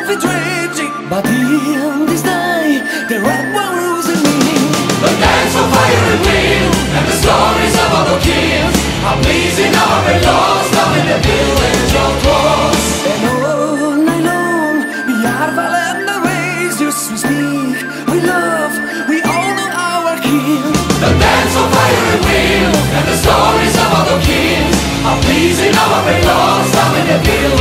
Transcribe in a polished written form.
life is tragic, but in this day the red one losing meaning. The dance of fire and wind, and the stories of our kings are pleasing our belongs down in the village of Twas. And all night long we are violent the ways just we speak, we love, we all know our king. The dance of fire and wind, and the stories of our kings are pleasing our belongs down in the village.